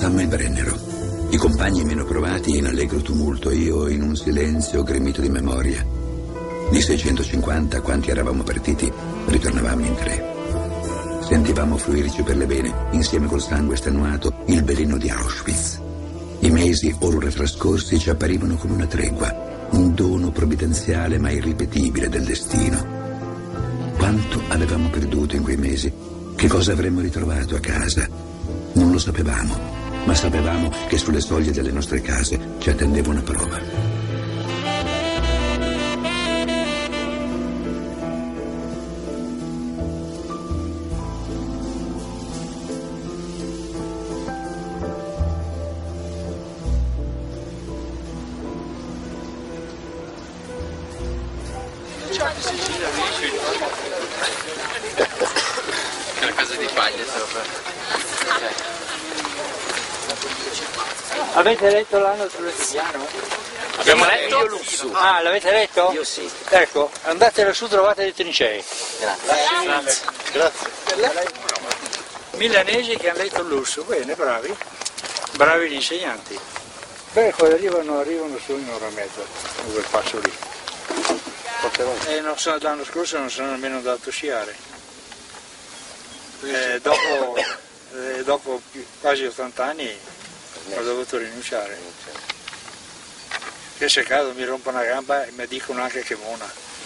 Passammo il Brennero, i compagni meno provati in allegro tumulto, io in un silenzio gremito di memoria. Di 650 quanti eravamo partiti, ritornavamo in 3. Sentivamo fluirci per le vene, insieme col sangue estenuato, il veleno di Auschwitz. I mesi or trascorsi ci apparivano come una tregua, un dono provvidenziale ma irripetibile del destino. Quanto avevamo perduto in quei mesi? Che cosa avremmo ritrovato a casa? Non lo sapevamo, ma sapevamo che sulle soglie delle nostre case ci attendeva una prova. Una casa di paglia Avete letto l'anno sullo quotidiano? abbiamo letto? Ah, l'avete letto? Io sì. Ecco, andate lassù, trovate le trincee. Grazie. Milanesi che hanno letto il Lusso, bene, bravi. Bravi gli insegnanti. Beh, quando arrivano su in un'ora e mezza, con quel passo lì. L'anno scorso non sono nemmeno andato a sciare. Dopo quasi 80 anni ho dovuto rinunciare. Che se caso mi rompo una gamba e mi dicono anche che mona.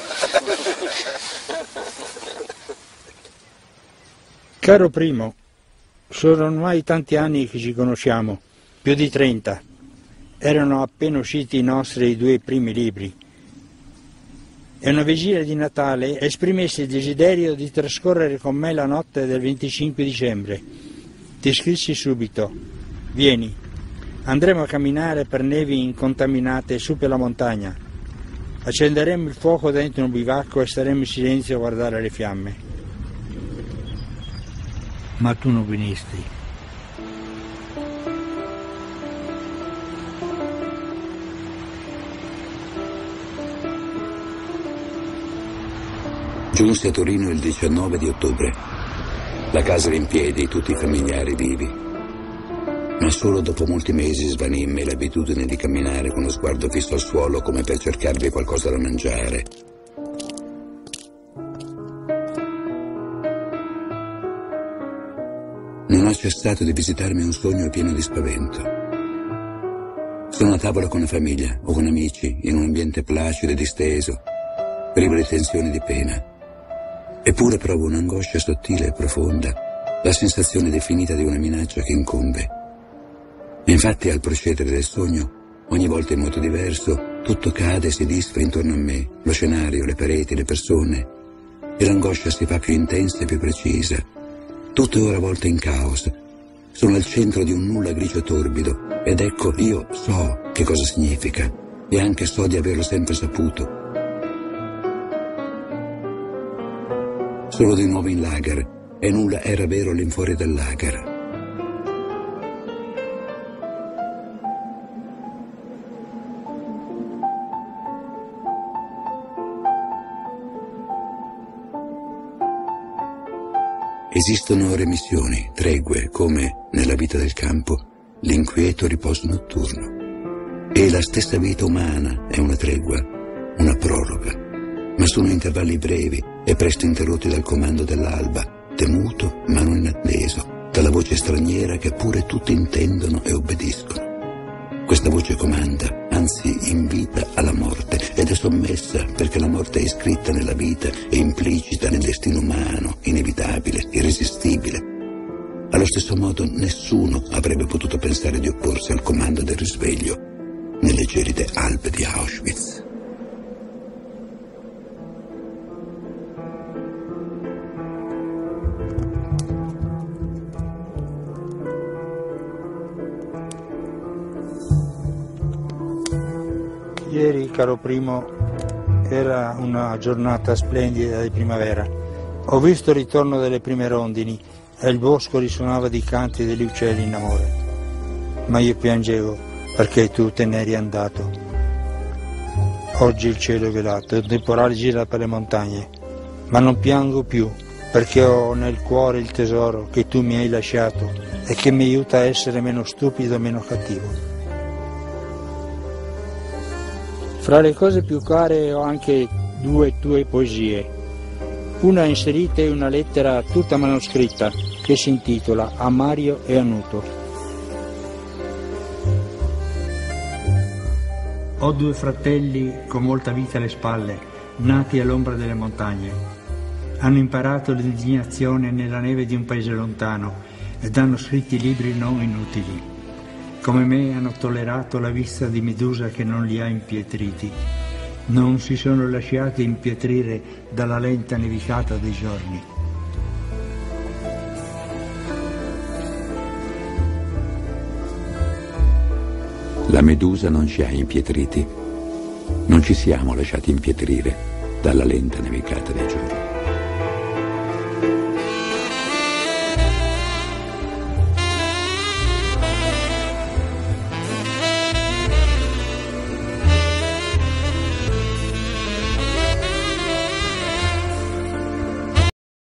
Caro Primo, sono ormai tanti anni che ci conosciamo, più di 30. Erano appena usciti i nostri 2 primi libri. E una vigilia di Natale esprimessi il desiderio di trascorrere con me la notte del 25 dicembre. Ti scrissi subito: vieni, andremo a camminare per nevi incontaminate su per la montagna. Accenderemo il fuoco dentro un bivacco e staremo in silenzio a guardare le fiamme. Ma tu non venisti. Giunse a Torino il 19 di ottobre. La casa era in piedi, tutti i familiari vivi. Ma solo dopo molti mesi svanì in me l'abitudine di camminare con lo sguardo fisso al suolo come per cercarvi qualcosa da mangiare. Non ha cessato di visitarmi un sogno pieno di spavento. Sono a tavola con la famiglia o con amici, in un ambiente placido e disteso, privo di tensione e di pena. Eppure provo un'angoscia sottile e profonda, la sensazione definita di una minaccia che incombe. E infatti al procedere del sogno, ogni volta in modo diverso, tutto cade e si disfa intorno a me, lo scenario, le pareti, le persone, e l'angoscia si fa più intensa e più precisa. Tutto è ora volto in caos. Sono al centro di un nulla grigio torbido, ed ecco, io so che cosa significa, e anche so di averlo sempre saputo. Sono di nuovo in lager, e nulla era vero all'infuori del lager. Esistono remissioni, tregue, come, nella vita del campo, l'inquieto riposo notturno. E la stessa vita umana è una tregua, una proroga. Ma sono intervalli brevi e presto interrotti dal comando dell'alba, temuto ma non inatteso, dalla voce straniera che pure tutti intendono e obbediscono. Questa voce comanda, anzi invita alla morte, ed è sommessa perché la morte è iscritta nella vita e implicita nel destino umano, inevitabile, irresistibile. Allo stesso modo nessuno avrebbe potuto pensare di opporsi al comando del risveglio nelle gelide Alpi di Auschwitz. Ieri, caro Primo, era una giornata splendida di primavera. Ho visto il ritorno delle prime rondini e il bosco risuonava di canti degli uccelli in amore. Ma io piangevo perché tu te ne eri andato. Oggi il cielo è velato, il temporale gira per le montagne, ma non piango più perché ho nel cuore il tesoro che tu mi hai lasciato e che mi aiuta a essere meno stupido e meno cattivo. Fra le cose più care ho anche 2 tue poesie, una inserita in una lettera tutta manoscritta che si intitola A Mario e a Nuto. Ho 2 fratelli con molta vita alle spalle, nati all'ombra delle montagne. Hanno imparato l'indignazione nella neve di un paese lontano ed hanno scritto libri non inutili. Come me hanno tollerato la vista di Medusa che non li ha impietriti. Non si sono lasciati impietrire dalla lenta nevicata dei giorni. La Medusa non ci ha impietriti, non ci siamo lasciati impietrire dalla lenta nevicata dei giorni.